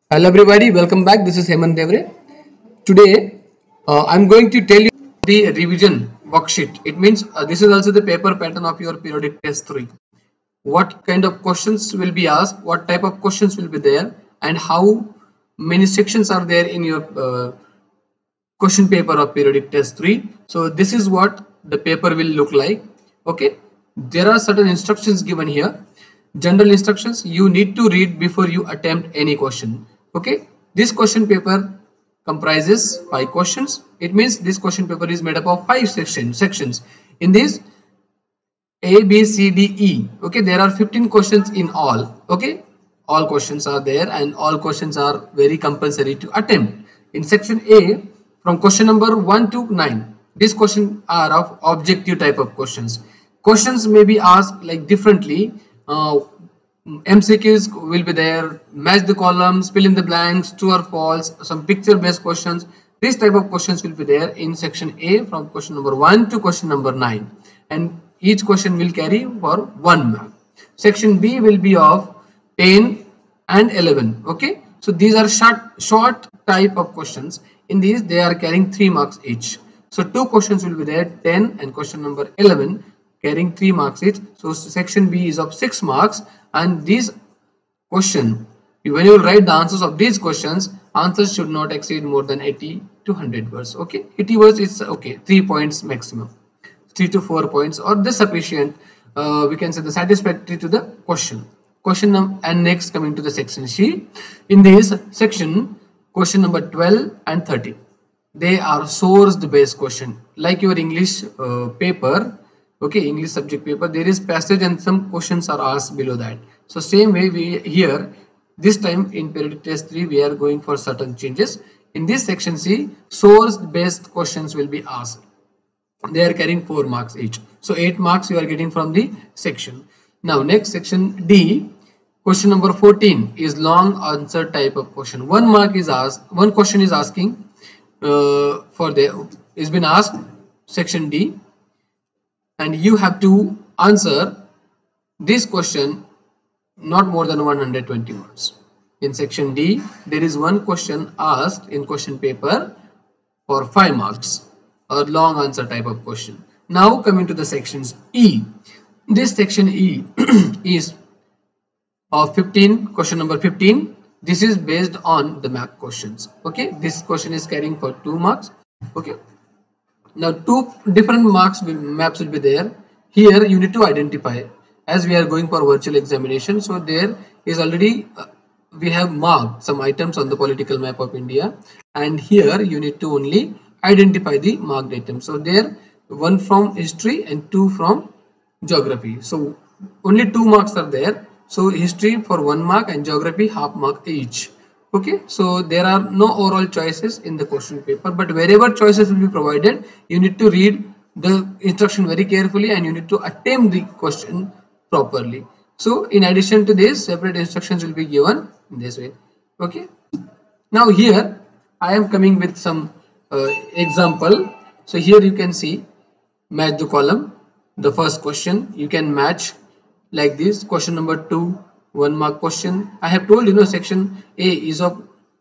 Hello everybody, welcome back. This is Hemant Devre. Today I'm going to tell you the revision worksheet. It means this is also the paper pattern of your periodic test 3. What kind of questions will be asked, what type of questions will be there, and how many sections are there in your question paper of periodic test 3. So this is what the paper will look like. Okay, there are certain instructions given here. General instructions you need to read before you attempt any question. Okay, this question paper comprises 5 questions. It means this question paper is made up of 5 sections. In this A, B, C, D, E. Okay, there are 15 questions in all. Okay, all questions are there and all questions are very compulsory to attempt. In section A, from question number 1 to 9, these questions are of objective type of questions. Questions may be asked like differently. MCQs will be there, match the columns, fill in the blanks, true or false, some picture based questions. This type of questions will be there in section A from question number 1 to question number 9, and each question will carry for 1 mark. Section B will be of 10 and 11. Okay, so these are short type of questions. In these they are carrying 3 marks each. So two questions will be there, 10 and question number 11, carrying 3 marks each. So section B is of 6 marks, and these question, when you write the answers of these questions, answers should not exceed more than 80 to 100 words. Okay, 80 words is okay, 3 points maximum, 3 to 4 points or the sufficient, we can say the satisfactory to the question and next coming to the section C. In this section, question number 12 and 13, they are sourced based question like your English paper. Okay, English subject paper, there is passage and some questions are asked below that. So same way we here, this time in periodic test 3 we are going for certain changes. In this section C, source based questions will be asked. They are carrying 4 marks each, so 8 marks you are getting from the section. Now next section D, question number 14 is long answer type of question. 1 mark is asked, one question is asking for the is been asked, section D, and you have to answer this question not more than 120 words. In section D, there is one question asked in question paper for 5 marks, a long answer type of question. Now coming to the sections E. This section E is of 15, question number 15. This is based on the map questions. Okay, this question is carrying for 2 marks. Okay, now 2 different maps will be there. Here you need to identify, as we are going for virtual examination, so there is already we have marked some items on the political map of India, and here you need to only identify the marked items. So there 1 from history and 2 from geography. So only 2 marks are there. So history for 1 mark and geography half mark each. Okay, so there are no oral choices in the question paper, but wherever choices will be provided, you need to read the instruction very carefully and you need to attempt the question properly. So in addition to this, separate instructions will be given in this way. Okay, now here I am coming with some example. So here you can see, match the column. The first question you can match like this. Question number 2, 1 mark question. I have told section A is of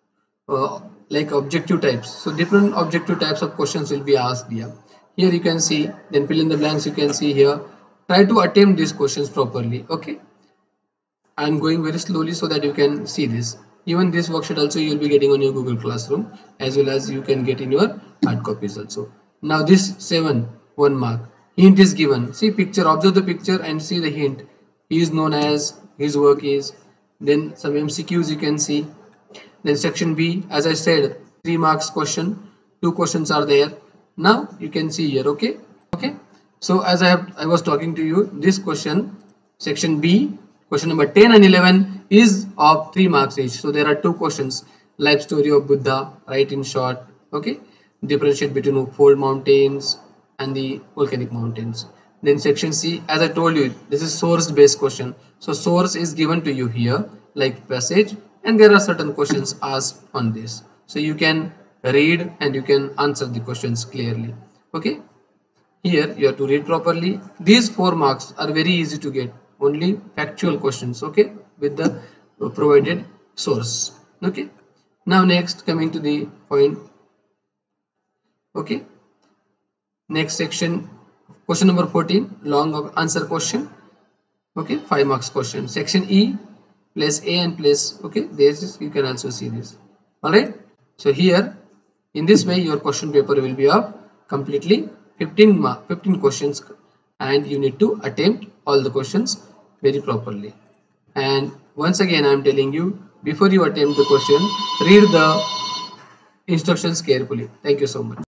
like objective types, so different objective types of questions will be asked here. Here you can see, then fill in the blanks. You can see here, try to attempt these questions properly. Okay, I'm going very slowly so that you can see this. Even this worksheet also you will be getting on your Google Classroom, as well as you can get in your hard copies also. Now this 7, 1 mark, hint is given. See picture, observe the picture and see the hint. He is known as, his work is, then some MCQs you can see. Then section B, as I said, 3 marks question, 2 questions are there. Now you can see here. Okay, so as I was talking to you, this question, section B, question number 10 and 11 is of 3 marks each. So there are 2 questions, life story of Buddha, write in short. Okay, differentiate between fold mountains and the volcanic mountains. Then section C, as I told you, this is source based question. So source is given to you here like passage, and there are certain questions asked on this. So you can read and you can answer the questions clearly. Okay, here you have to read properly. These 4 marks are very easy to get, only factual questions. Okay, with the provided source. Okay, now next, coming to the point. Okay, next section, question number 14, long answer question. Okay, 5 marks question. Section E, place A and place, okay, this is, you can also see this. All right, so here in this way your question paper will be of completely 15 questions, and you need to attempt all the questions very properly. And once again I am telling you, before you attempt the question, read the instructions carefully. Thank you so much.